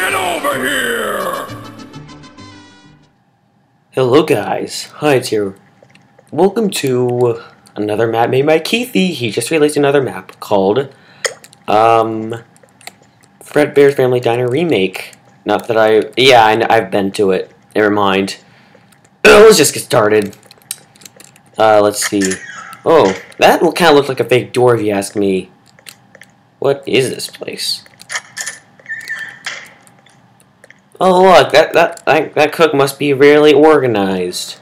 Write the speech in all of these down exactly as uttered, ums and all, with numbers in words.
Get over here! Hello guys, hi, it's here. Welcome to another map made by Keithy. He just released another map called um, Fredbear's Family Diner Remake. Not that I, yeah, I, I've been to it. Never mind. Let's just get started. Uh, let's see. Oh, that kind of looks like a fake door if you ask me. What is this place? Oh look, that that that, that cook must be really organized.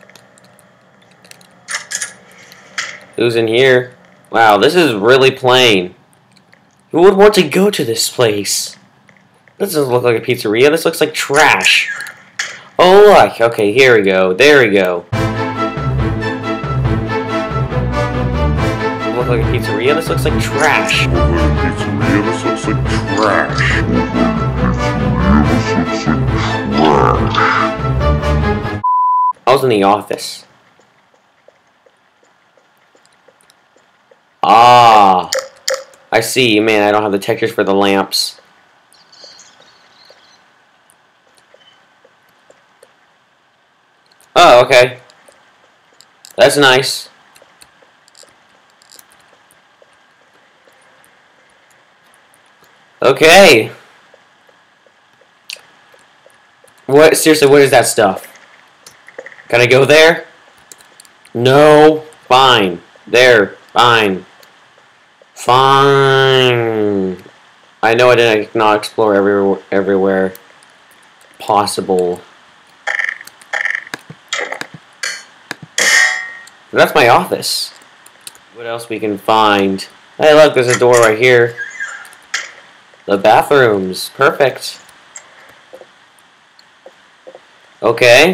Who's in here? Wow, this is really plain. Who would want to go to this place? This doesn't look like a pizzeria. This looks like trash. Oh look, okay, here we go. There we go. Look like a pizzeria. This looks like trash. Look like a pizzeria. This looks like trash. I was in the office. Ah, I see. Man, I don't have the textures for the lamps. Oh, okay. That's nice. Okay. What? Seriously, what is that stuff? Can I go there? No. Fine. There. Fine. Fine. I know I did not explore everywhere, everywhere possible. That's my office. What else we can find? Hey, look, there's a door right here. The bathrooms. Perfect. Okay.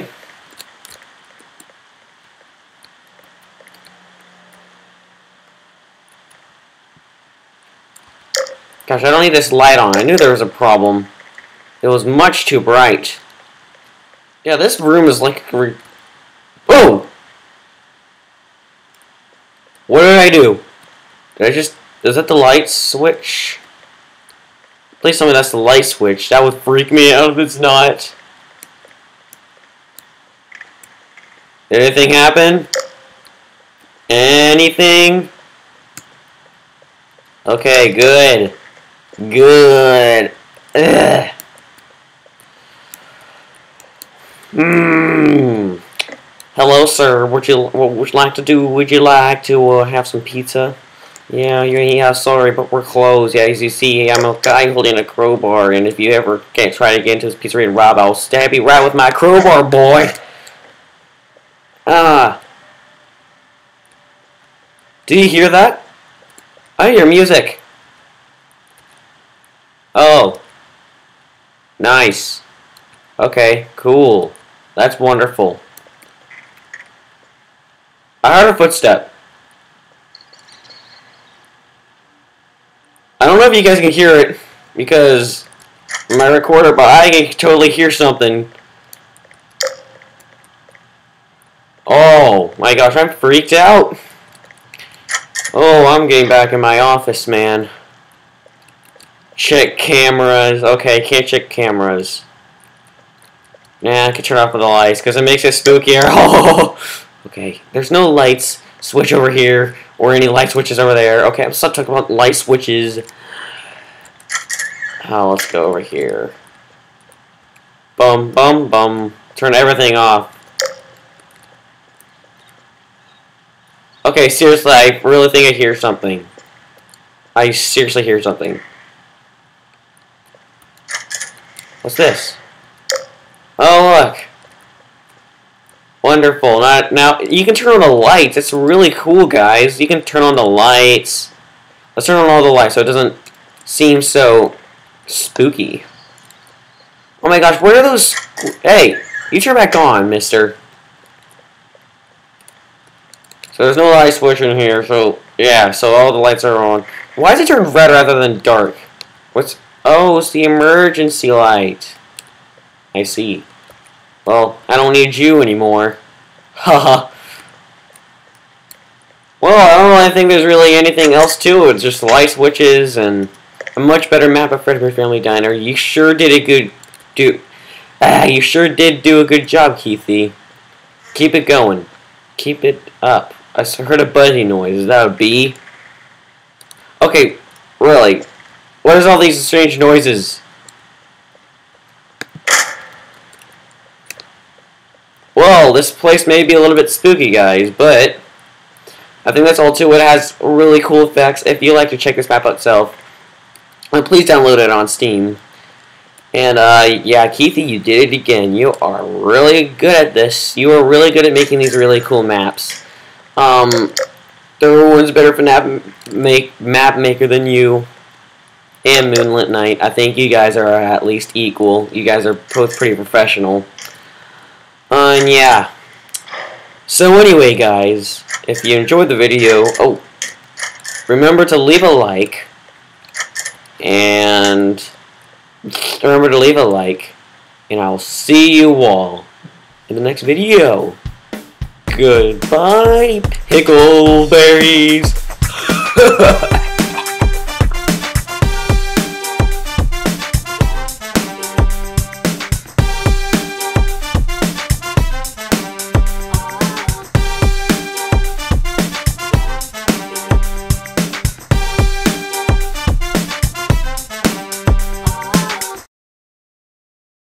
Gosh, I don't need this light on. I knew there was a problem. It was much too bright. Yeah, this room is like... Oh! What did I do? Did I just... Is that the light switch? Please tell me that's the light switch. That would freak me out if it's not. Did anything happen? Anything? Okay, good. Good. Ugh. Mmm. Hello, sir. Would you what would you like to do? Would you like to uh, have some pizza? Yeah, you're, yeah. Sorry, but we're closed. Yeah, as you see, I'm a guy holding a crowbar, and if you ever can't try to get into this pizzeria and rob, I'll stab you right with my crowbar, boy. Ah. Do you hear that? I hear music. Oh. Nice. Okay, cool. That's wonderful. I heard a footstep. I don't know if you guys can hear it because my recorder, but I can totally hear something. Oh my gosh, I'm freaked out. Oh, I'm getting back in my office, man. Check cameras. Okay, can't check cameras. Nah, I can turn off the lights because it makes it spookier. Oh, okay. There's no lights switch over here or any light switches over there. Okay, I'm still talking about light switches. Oh, let's go over here. Bum, bum, bum. Turn everything off. Okay, seriously, I really think I hear something. I seriously hear something. What's this? Oh, look. Wonderful. Now, now, you can turn on the lights. It's really cool, guys. You can turn on the lights. Let's turn on all the lights so it doesn't seem so spooky. Oh my gosh, where are those... Hey, you turn back on, mister. So there's no light switch in here, so... Yeah, so all the lights are on. Why is it turned red rather than dark? What's... Oh, it's the emergency light. I see. Well, I don't need you anymore. Haha. Well, I don't really think there's really anything else to it. It's just light switches and A much better map of Fredbear Family Diner. You sure did a good do. Ah, you sure did do a good job, Keithy. Keep it going. Keep it up. I heard a buzzing noise. Is that a bee? Okay, really. What is all these strange noises? Well, this place may be a little bit spooky, guys, but I think that's all to it. It has really cool effects. If you like to check this map out yourself, please download it on Steam. And, uh, yeah, Keithy, you did it again. You are really good at this. You are really good at making these really cool maps. Um, there one's better for map, make, map maker than you. And Moonlit Knight. I think you guys are at least equal. You guys are both pretty professional. Uh, and, yeah. So, anyway, guys, if you enjoyed the video, oh, remember to leave a like. And remember to leave a like, and I'll see you all in the next video. Goodbye, pickleberries.